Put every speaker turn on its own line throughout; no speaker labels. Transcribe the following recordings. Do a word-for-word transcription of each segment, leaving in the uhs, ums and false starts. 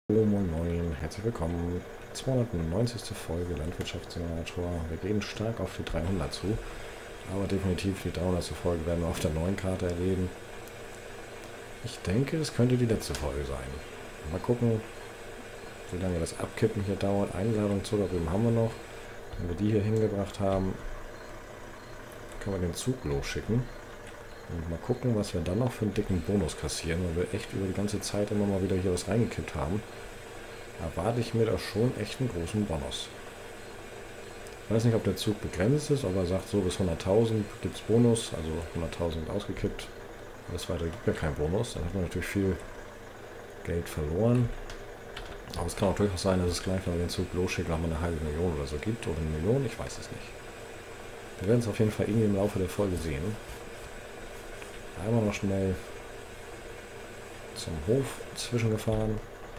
Oh, moin moin, herzlich willkommen. zweihundertneunzigste Folge Landwirtschaftssimulator. Wir gehen stark auf die dreihundert zu, aber definitiv die dreihundertste Folge werden wir auf der neuen Karte erleben. Ich denke, es könnte die letzte Folge sein. Mal gucken, wie lange das Abkippen hier dauert. Einladung Zuckerrüben haben wir noch. Wenn wir die hier hingebracht haben, können wir den Zug losschicken. Und mal gucken, was wir dann noch für einen dicken Bonus kassieren, weil wir echt über die ganze Zeit immer mal wieder hier was reingekippt haben. Erwarte ich mir da schon echt einen großen Bonus. Ich weiß nicht, ob der Zug begrenzt ist, aber er sagt so bis hunderttausend gibt es Bonus, also hunderttausend ausgekippt. Alles weiter gibt ja keinen Bonus, dann hat man natürlich viel Geld verloren. Aber es kann auch durchaus sein, dass es gleich, wenn wir den Zug losschicken, nochmal eine halbe Million oder so gibt, oder eine Million, ich weiß es nicht. Wir werden es auf jeden Fall irgendwie im Laufe der Folge sehen. Einmal noch schnell zum Hof zwischengefahren.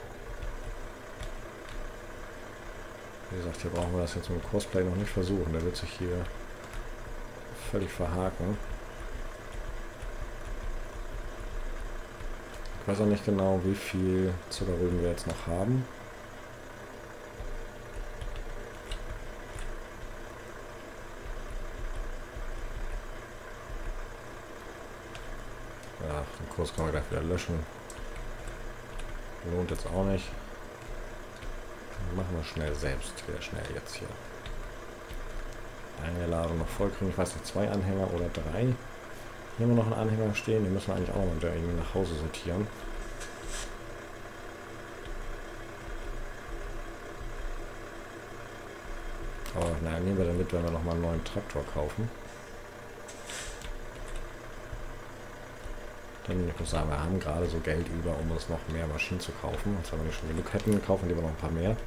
Wie gesagt, hier brauchen wir das jetzt mit dem Cosplay noch nicht versuchen. Der wird sich hier völlig verhaken. Ich weiß auch nicht genau, wie viel Zuckerrüben wir jetzt noch haben. Ja, den Kurs kann man gleich wieder löschen. Lohnt jetzt auch nicht. Machen wir schnell selbst, wieder schnell jetzt hier. Eine Ladung noch voll kriegen, ich weiß nicht, zwei Anhänger oder drei. Hier haben wir noch einen Anhänger stehen, den müssen wir eigentlich auch noch mal wieder irgendwie nach Hause sortieren. Aber naja, nehmen wir dann mit, wenn wir nochmal einen neuen Traktor kaufen. Denn ich muss sagen, wir haben gerade so Geld über, um uns noch mehr Maschinen zu kaufen. Und wenn wir nicht schon genug hätten, kaufen wir noch ein paar mehr.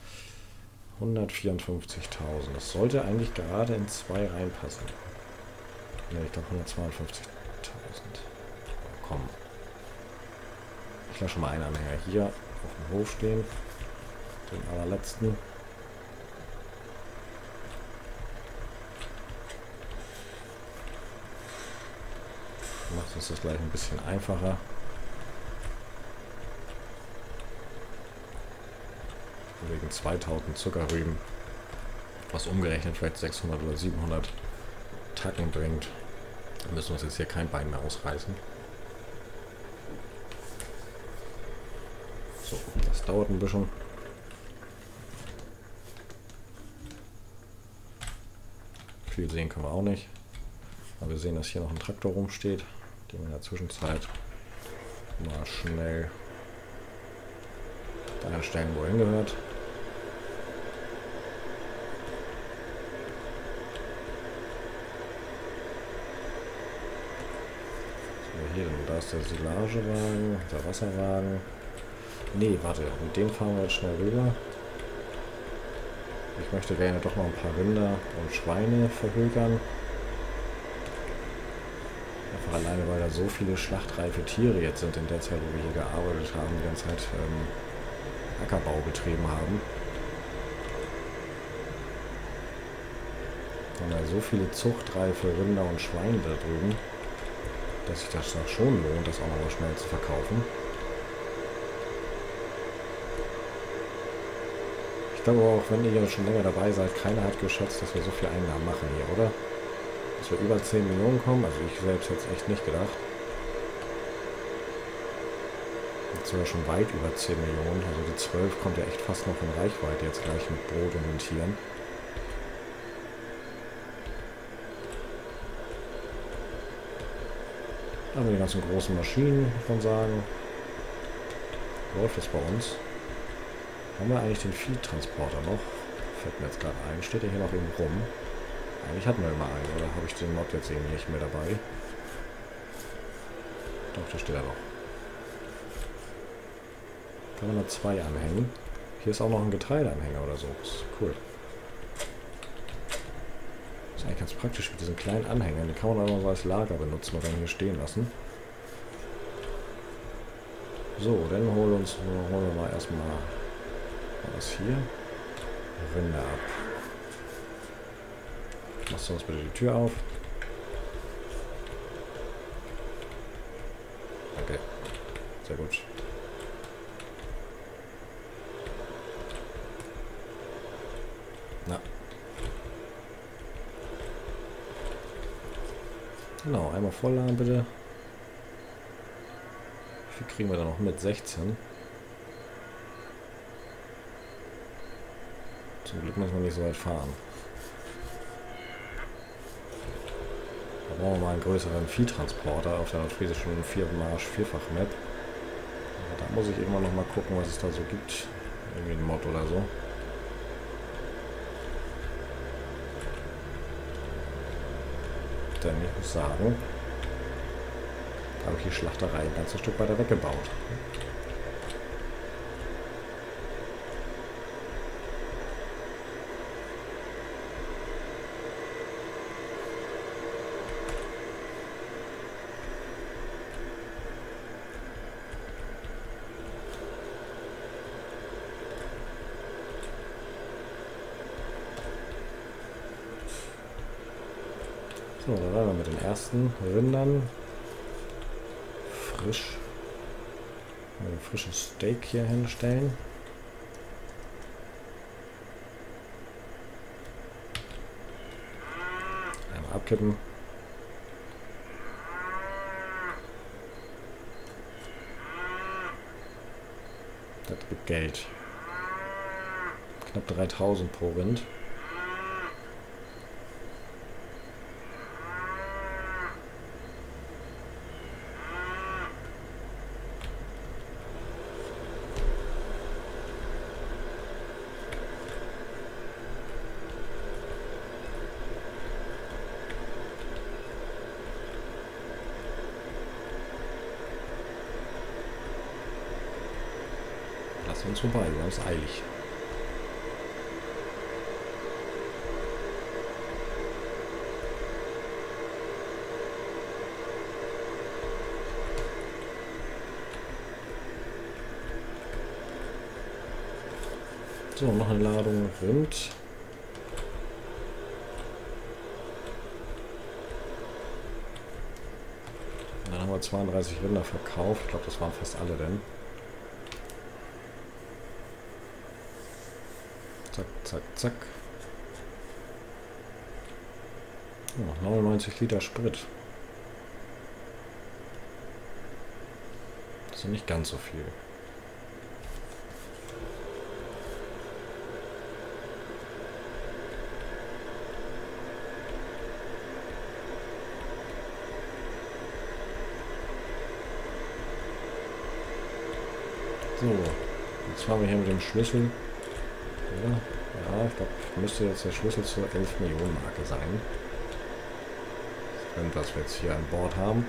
hundertvierundfünfzigtausend. Das sollte eigentlich gerade in zwei reinpassen. Ne, ich glaube hundertzweiundfünfzigtausend. Komm. Ich lasse schon mal einen Anhänger hier auf dem Hof stehen. Den allerletzten. Macht uns das gleich ein bisschen einfacher. Wegen zweitausend Zuckerrüben, was umgerechnet vielleicht sechshundert oder siebenhundert Tacken bringt. Da müssen wir uns jetzt hier kein Bein mehr ausreißen. So, das dauert ein bisschen. Viel sehen können wir auch nicht. Aber wir sehen, dass hier noch ein Traktor rumsteht, den wir in der Zwischenzeit mal schnell dahin stellen, wo er hingehört. Hier, da ist der Silagewagen, der Wasserwagen. Nee, warte, mit dem fahren wir jetzt schnell rüber. Ich möchte gerne doch noch ein paar Rinder und Schweine verhökern. Einfach alleine, weil da so viele schlachtreife Tiere jetzt sind in der Zeit, wo wir hier gearbeitet haben, die ganze Zeit ähm, Ackerbau betrieben haben. Und da so viele zuchtreife Rinder und Schweine da drüben, dass sich das doch schon lohnt, das auch noch mal schnell zu verkaufen. Ich glaube auch, wenn ihr schon länger dabei seid, keiner hat geschätzt, dass wir so viel Einnahmen machen hier, oder? Dass wir über zehn Millionen kommen, also ich selbst hätte es echt nicht gedacht. Jetzt sind wir schon weit über zehn Millionen, also die zwölf kommt ja echt fast noch in Reichweite jetzt gleich mit Brot und den Tieren. Aber die ganzen großen Maschinen, muss man sagen, läuft es bei uns. Haben wir eigentlich den Viehtransporter noch? Fällt mir jetzt gerade ein. Steht der hier noch irgendwo rum? Eigentlich hatten wir immer einen, oder habe ich den Mod jetzt eben nicht mehr dabei? Doch, da steht er noch. Können wir noch zwei anhängen. Hier ist auch noch ein Getreideanhänger oder so. Das ist cool. Das ist eigentlich ganz praktisch mit diesen kleinen Anhängern. Die kann man auch noch so als Lager benutzen oder hier stehen lassen. So, dann holen, uns, holen wir mal erstmal was hier. Rinder ab. Machst du uns bitte die Tür auf? Okay. Sehr gut. Genau, einmal vollladen bitte. Wie viel kriegen wir da noch mit? sechzehn. Zum Glück müssen wir nicht so weit fahren. Da brauchen wir mal einen größeren Viehtransporter auf der nordfriesischen vier-Marsch-Vierfach-Map. Da muss ich irgendwann noch mal gucken, was es da so gibt. Irgendwie ein Mod oder so. Denn ich muss sagen, da habe ich die Schlachterei ein ganzes Stück weiter weggebaut. So, da werden wir mit den ersten Rindern frisch ein frisches Steak hier hinstellen. Einmal abkippen. Das gibt Geld. Knapp dreitausend pro Rind. Lass uns vorbei, wir haben es eilig. So, noch eine Ladung Rind. Dann haben wir zweiunddreißig Rinder verkauft. Ich glaube, das waren fast alle denn. Zack, zack, zack. Oh, neunundneunzig Liter Sprit. Das ist nicht ganz so viel. So, jetzt fahren wir hier mit dem Schlüssel. Ja, ja, ich glaube, müsste jetzt der Schlüssel zur elf Millionen Marke sein. Und was wir jetzt hier an Bord haben.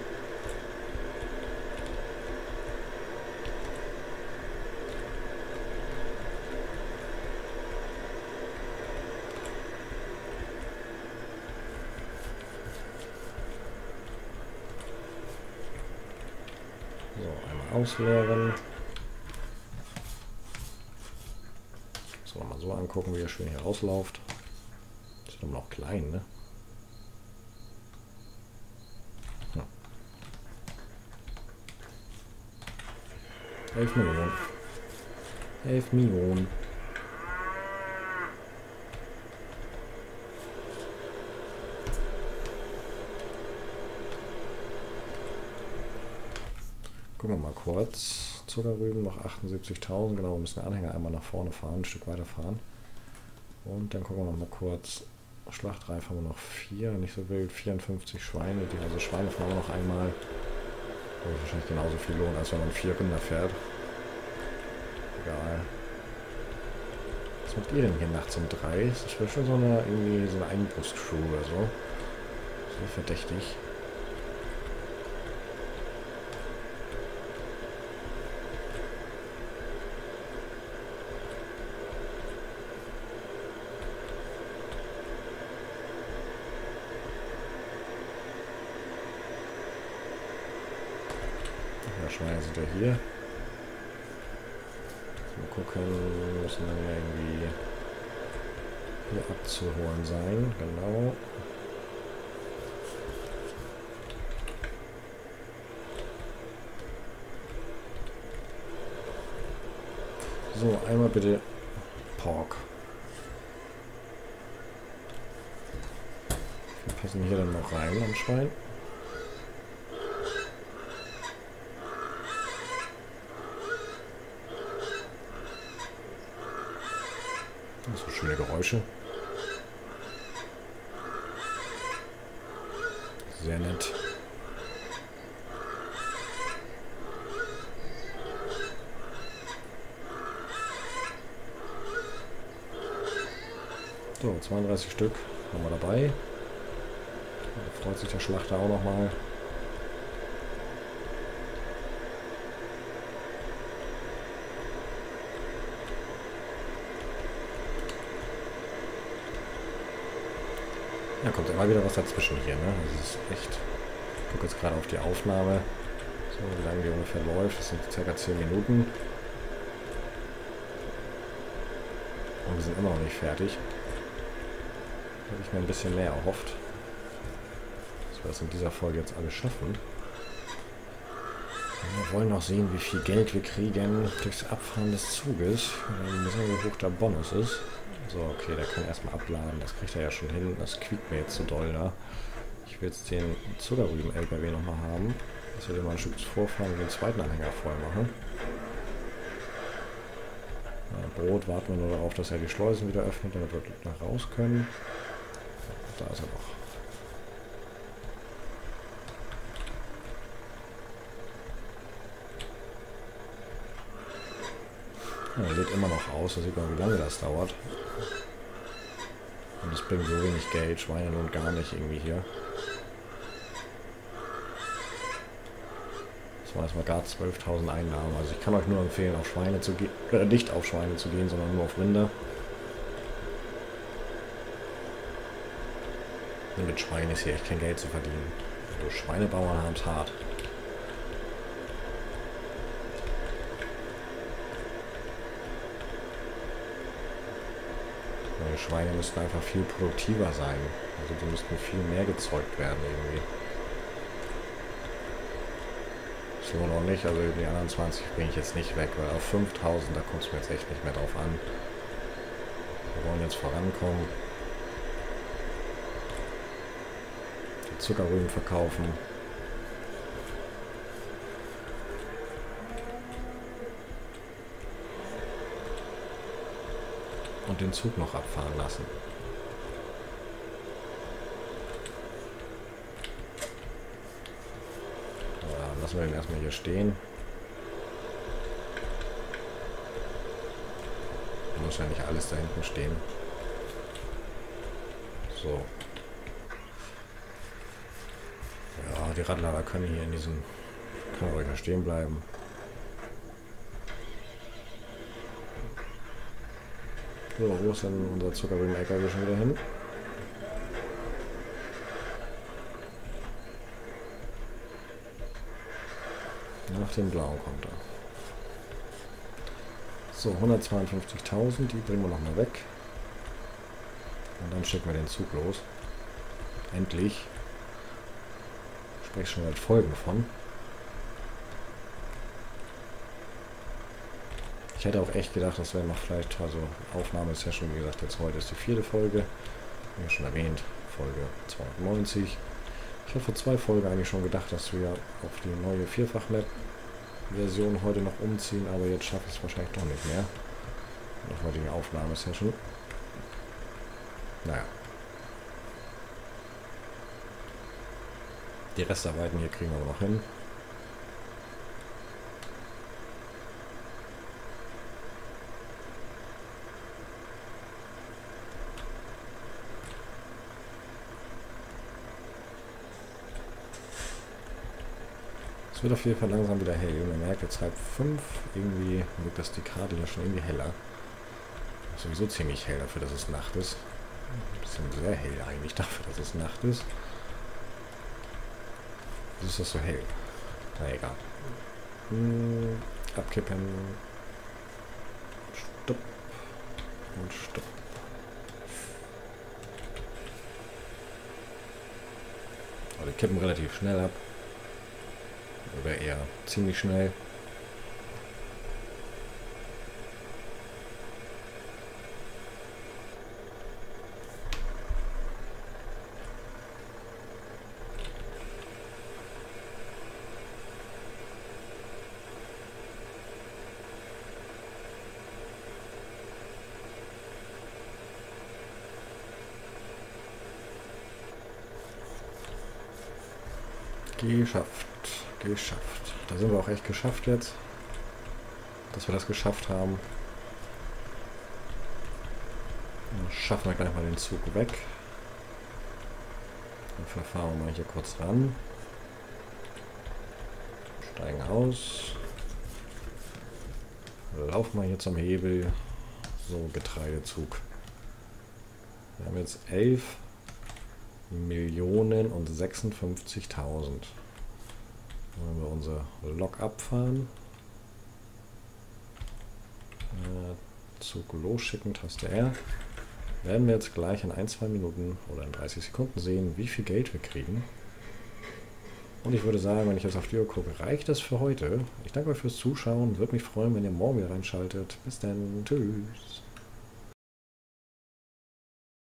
So, einmal ausleeren. Mal so angucken, wie er schön hier rausläuft. Ist doch noch klein, ne? Ja. elf Millionen. elf Millionen. Gucken wir mal kurz. Zuckerrüben noch achtundsiebzigtausend. Genau, wir müssen den Anhänger einmal nach vorne fahren, ein Stück weiter fahren. Und dann gucken wir noch mal kurz. Schlachtreif haben wir noch vier, nicht so wild. vierundfünfzig Schweine. Die, also Schweine fahren wir noch einmal. Wird wahrscheinlich genauso viel lohnen, als wenn man vier Rinder fährt. Egal. Was macht ihr denn hier nachts um drei? Das ist schon so eine, irgendwie so eine Einbrust-Crew oder so. Sehr verdächtig. Schweine sind ja hier. Mal gucken, müssen dann ja irgendwie hier abzuholen sein. Genau. So, einmal bitte Pork. Wir passen hier dann noch rein am Schwein. So schöne Geräusche. Sehr nett. So, zweiunddreißig Stück haben wir dabei. Da freut sich der Schlachter auch nochmal. Ja, kommt immer wieder was dazwischen hier, ne? Also es ist echt... Ich gucke jetzt gerade auf die Aufnahme. So, wie lange die ungefähr läuft. Das sind ca. zehn Minuten. Und wir sind immer noch nicht fertig. Habe ich mir ein bisschen mehr erhofft. Dass wir das in dieser Folge jetzt alles schaffen. Wir wollen noch sehen, wie viel Geld wir kriegen durchs Abfahren des Zuges. Wir sehen, wie hoch der Bonus ist. So, okay, der kann erstmal abladen. Das kriegt er ja schon hin. Das quiekt mir jetzt zu doll da. Ich will jetzt den Zuckerrüben-L K W nochmal haben. Dass wir den mal ein Stück vorfahren und den zweiten Anhänger voll machen. Ja, Brot warten wir nur darauf, dass er die Schleusen wieder öffnet, damit wir nach raus können. Da ist er noch. Ja, er lädt immer noch aus, da sieht man, wie lange das dauert. Und es bringt so wenig Geld, Schweine nun gar nicht irgendwie hier. Das war erstmal gar zwölftausend Einnahmen. Also ich kann euch nur empfehlen, auf Schweine zu gehen, äh, nicht auf Schweine zu gehen, sondern nur auf Rinder. Und mit Schweinen ist hier echt kein Geld zu verdienen. Also Schweinebauern haben es hart. Die Schweine müssten einfach viel produktiver sein. Also die müssten viel mehr gezeugt werden irgendwie. So noch nicht, also die anderen zwanzig bringe ich jetzt nicht weg, weil auf fünftausend, da kommt es mir jetzt echt nicht mehr drauf an. Wir wollen jetzt vorankommen. Die Zuckerrüben verkaufen. Und den Zug noch abfahren lassen. Ja, lassen wir den erstmal hier stehen. Muss ja nicht alles da hinten stehen. So. Ja, die Radlader können hier in diesem... Kann ruhig da stehen bleiben. So, wo ist denn unser Zuckerrüben-L K W schon wieder hin? Nach dem blauen kommt er. So, hundertzweiundfünfzigtausend, die bringen wir nochmal weg. Und dann schicken wir den Zug los. Endlich. Ich spreche schon seit Folgen von. Ich hätte auch echt gedacht, das wäre noch vielleicht, also Aufnahme ist ja schon, wie gesagt, jetzt heute ist die vierte Folge. Wie schon erwähnt, Folge zweihundertneunzig. Ich habe vor zwei Folgen eigentlich schon gedacht, dass wir auf die neue Vierfach-Map-Version heute noch umziehen, aber jetzt schaffe ich es wahrscheinlich doch nicht mehr. Nach heutigen Aufnahmesession. Naja. Die Restarbeiten hier kriegen wir aber noch hin. Es wird auf jeden Fall langsam wieder hell. Man merkt jetzt halb fünf, irgendwie wirkt das die Karte hier schon irgendwie heller. Ist sowieso ziemlich hell dafür, dass es Nacht ist. Ein bisschen sehr hell eigentlich dafür, dass es Nacht ist. Wieso ist das so hell? Na egal. Hm, abkippen. Stopp. Und stopp. Aber die kippen relativ schnell ab. Oder eher ziemlich schnell. Geschafft. Geschafft. Da sind wir auch echt geschafft jetzt. Dass wir das geschafft haben. Dann schaffen wir gleich mal den Zug weg. Dann fahren wir mal hier kurz ran. Steigen aus. Laufen wir hier zum Hebel. So, Getreidezug. Wir haben jetzt elf Millionen und sechsundfünfzigtausend. Wenn wir unsere Lok abfahren. Äh, Zug losschicken, Taste R. Werden wir jetzt gleich in ein, zwei Minuten oder in dreißig Sekunden sehen, wie viel Geld wir kriegen. Und ich würde sagen, wenn ich jetzt auf die Uhr gucke, reicht das für heute. Ich danke euch fürs Zuschauen. Würde mich freuen, wenn ihr morgen wieder reinschaltet. Bis dann. Tschüss.